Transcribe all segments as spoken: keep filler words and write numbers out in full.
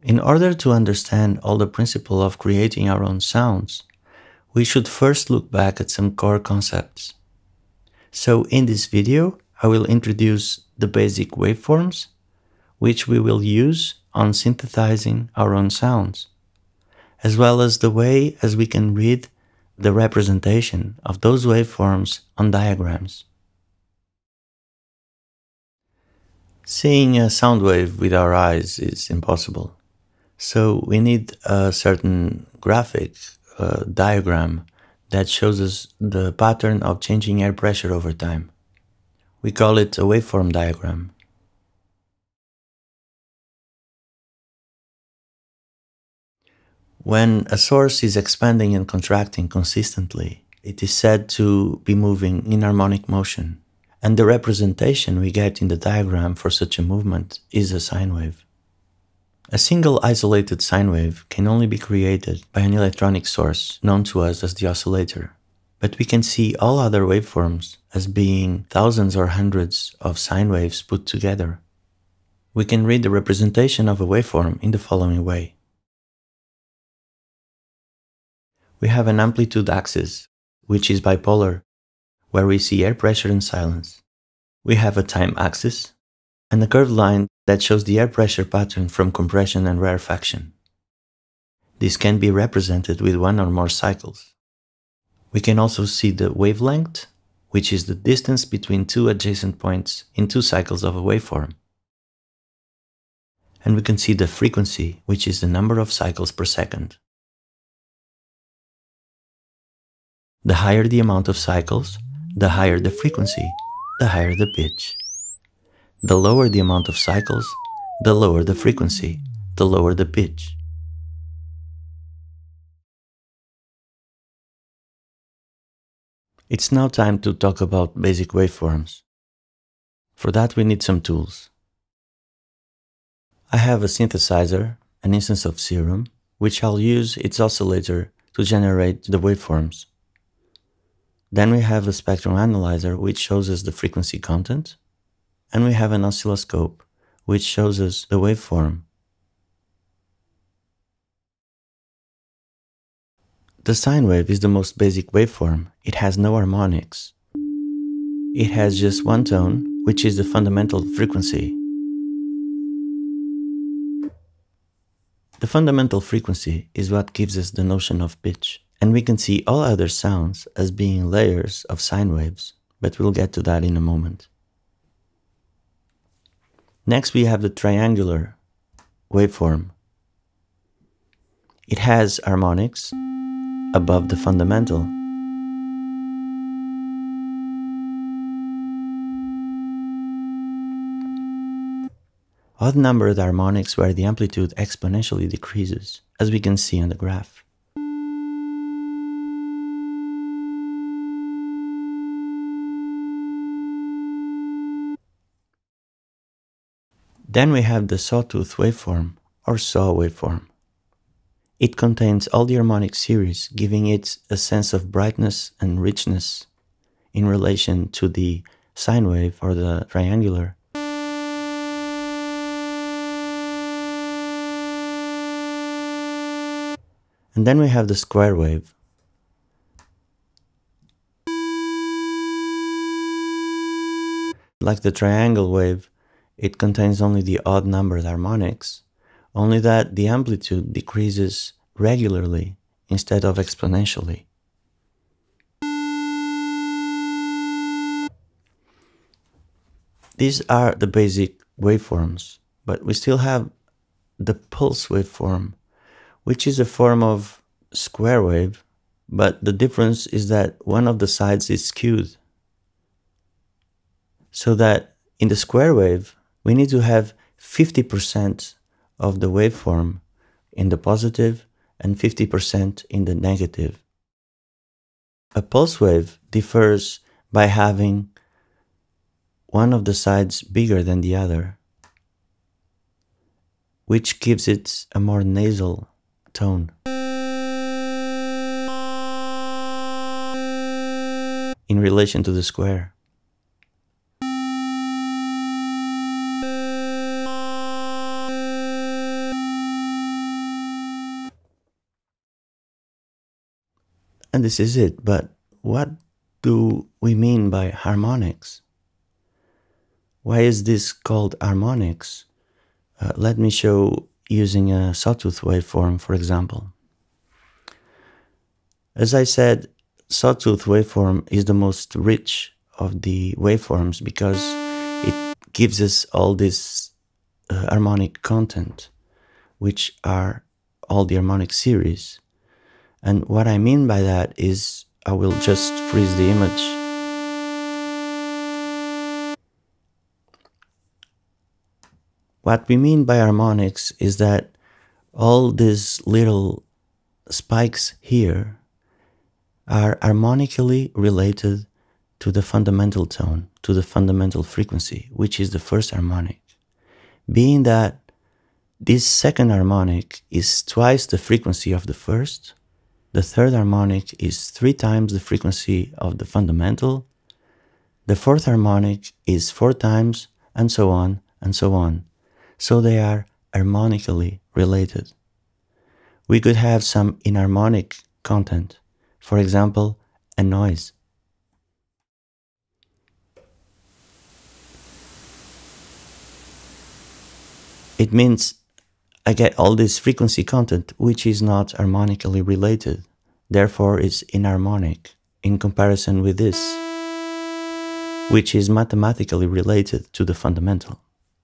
In order to understand all the principle of creating our own sounds, we should first look back at some core concepts. So in this video, I will introduce the basic waveforms, which we will use on synthesizing our own sounds, as well as the way as we can read the representation of those waveforms on diagrams. Seeing a sound wave with our eyes is impossible. So we need a certain graphic uh, diagram that shows us the pattern of changing air pressure over time. We call it a waveform diagram. When a source is expanding and contracting consistently, it is said to be moving in harmonic motion, and the representation we get in the diagram for such a movement is a sine wave. A single isolated sine wave can only be created by an electronic source known to us as the oscillator, but we can see all other waveforms as being thousands or hundreds of sine waves put together. We can read the representation of a waveform in the following way. We have an amplitude axis, which is bipolar, where we see air pressure and silence. We have a time axis, and a curved line that shows the air pressure pattern from compression and rarefaction. This can be represented with one or more cycles. We can also see the wavelength, which is the distance between two adjacent points in two cycles of a waveform. And we can see the frequency, which is the number of cycles per second. The higher the amount of cycles, the higher the frequency, the higher the pitch. The lower the amount of cycles, the lower the frequency, the lower the pitch. It's now time to talk about basic waveforms. For that we need some tools. I have a synthesizer, an instance of Serum, which I'll use its oscillator to generate the waveforms. Then we have a spectrum analyzer, which shows us the frequency content, and we have an oscilloscope, which shows us the waveform. The sine wave is the most basic waveform. It has no harmonics. It has just one tone, which is the fundamental frequency. The fundamental frequency is what gives us the notion of pitch. And we can see all other sounds as being layers of sine waves, but we'll get to that in a moment. Next we have the triangular waveform. It has harmonics above the fundamental. Odd-numbered harmonics where the amplitude exponentially decreases, as we can see on the graph. Then we have the sawtooth waveform, or saw waveform. It contains all the harmonic series, giving it a sense of brightness and richness in relation to the sine wave or the triangular. And then we have the square wave. Like the triangle wave, it contains only the odd-numbered harmonics, only that the amplitude decreases regularly instead of exponentially. These are the basic waveforms, but we still have the pulse waveform, which is a form of square wave, but the difference is that one of the sides is skewed. So that in the square wave, we need to have fifty percent of the waveform in the positive and fifty percent in the negative. A pulse wave differs by having one of the sides bigger than the other, which gives it a more nasal tone. In relation to the square. And this is it, but what do we mean by harmonics? Why is this called harmonics? Uh, let me show using a sawtooth waveform, for example. As I said, sawtooth waveform is the most rich of the waveforms because it gives us all this uh, harmonic content, which are all the harmonic series. And what I mean by that is I will just freeze the image. What we mean by harmonics is that all these little spikes here are harmonically related to the fundamental tone, to the fundamental frequency, which is the first harmonic. Being that this second harmonic is twice the frequency of the first, the third harmonic is three times the frequency of the fundamental, the fourth harmonic is four times, and so on and so on. So they are harmonically related. We could have some inharmonic content, for example, a noise. It means I get all this frequency content which is not harmonically related, therefore it's inharmonic in comparison with this, which is mathematically related to the fundamental.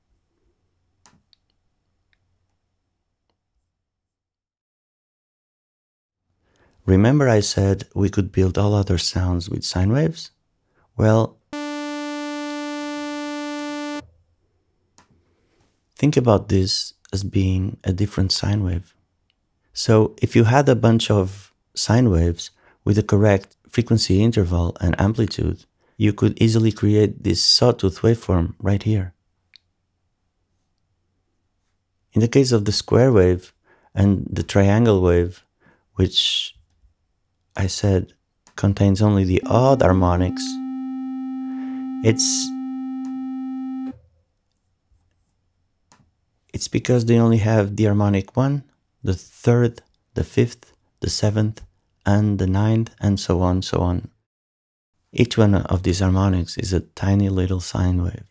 Remember I said we could build all other sounds with sine waves? Well, think about this as being a different sine wave. So if you had a bunch of sine waves with the correct frequency interval and amplitude, you could easily create this sawtooth waveform right here. In the case of the square wave and the triangle wave, which I said contains only the odd harmonics, it's it's because they only have the harmonic one, the third, the fifth, the seventh, and the ninth, and so on, so on. Each one of these harmonics is a tiny little sine wave.